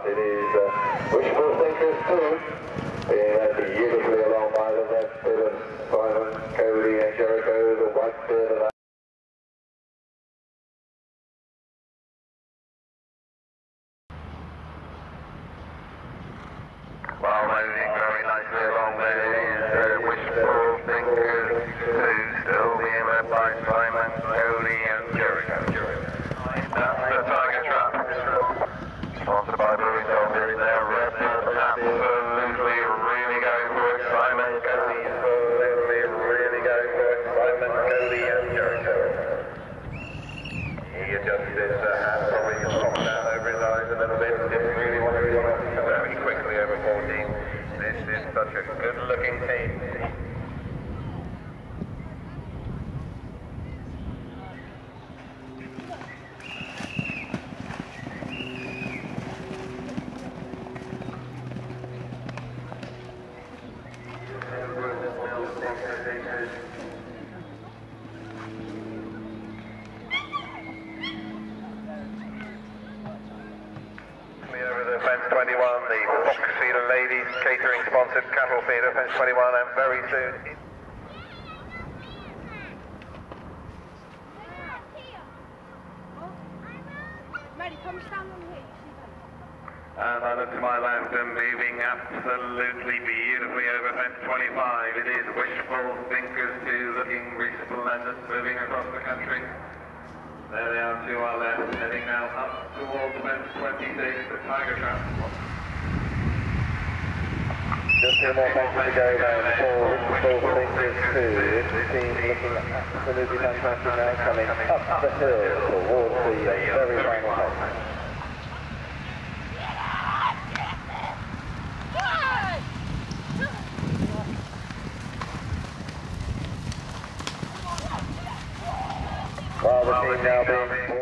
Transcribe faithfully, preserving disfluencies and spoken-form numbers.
It is uh, wishful thinkers too. Being uh, beautifully along by the red bit of Simon, Cody and Jericho, the white bit of that. Well, moving very nicely along there is uh, wishful thinkers two, still being led by Simon, Cody and Jericho. That's the Tiger Trap. Sponsored by Louis Dolby. They're red, absolutely really going for it. Simon, Cody, absolutely really going for it. Simon, Cody and Jericho. He adjusts his uh, hat, probably popped down over his eyes a little bit. Didn't really want to go very quickly over fourteen. This is such a good looking team. Over the fence twenty-one, the Foxy Ladies catering sponsored cattle feeder, fence twenty-one, and very soon. Ready, come stand on here. And I look to my left and moving absolutely beautifully over fence twenty-five. It is wishful thinkers two, looking resplendent, moving across the country. There they are to our left, heading now up towards fence twenty-six, the Tiger Trap. Just two more fences to go then for wishful thinkers two. This team looking absolutely fantastic now, coming up the hill towards the very final fence. Well, the team now being